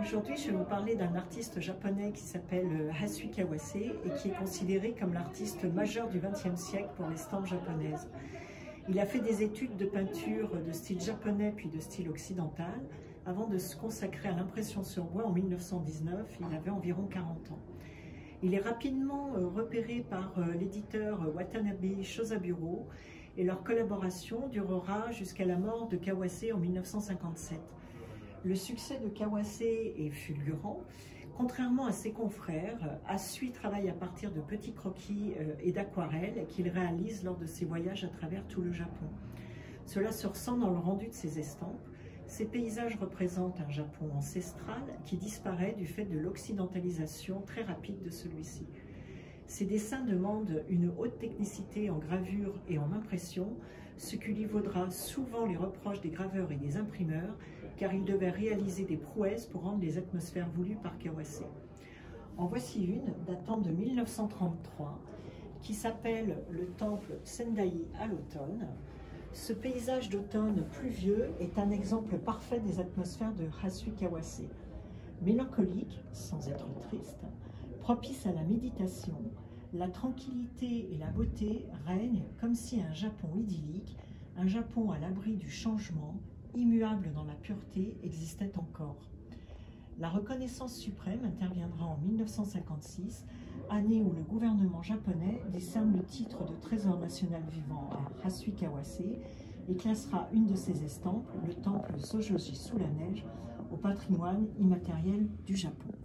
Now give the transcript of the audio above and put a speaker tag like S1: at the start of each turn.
S1: Aujourd'hui, je vais vous parler d'un artiste japonais qui s'appelle Hasui Kawase et qui est considéré comme l'artiste majeur du XXe siècle pour l'estampes japonaises. Il a fait des études de peinture de style japonais puis de style occidental avant de se consacrer à l'impression sur bois en 1919. Il avait environ 40 ans. Il est rapidement repéré par l'éditeur Watanabe Shosaburo et leur collaboration durera jusqu'à la mort de Kawase en 1957. Le succès de Kawase est fulgurant. Contrairement à ses confrères, Hasui travaille à partir de petits croquis et d'aquarelles qu'il réalise lors de ses voyages à travers tout le Japon. Cela se ressent dans le rendu de ses estampes. Ces paysages représentent un Japon ancestral qui disparaît du fait de l'occidentalisation très rapide de celui-ci. Ces dessins demandent une haute technicité en gravure et en impression, ce qui lui vaudra souvent les reproches des graveurs et des imprimeurs, car il devait réaliser des prouesses pour rendre les atmosphères voulues par Kawase. En voici une datant de 1933 qui s'appelle le temple Sendai à l'automne. Ce paysage d'automne pluvieux est un exemple parfait des atmosphères de Hasui Kawase. Mélancolique, sans être triste, propice à la méditation, la tranquillité et la beauté règnent comme si un Japon idyllique, un Japon à l'abri du changement, immuable dans la pureté, existait encore. La reconnaissance suprême interviendra en 1956, année où le gouvernement japonais décerne le titre de trésor national vivant à Hasui Kawase et classera une de ses estampes, le temple Sojoji sous la neige, au patrimoine immatériel du Japon.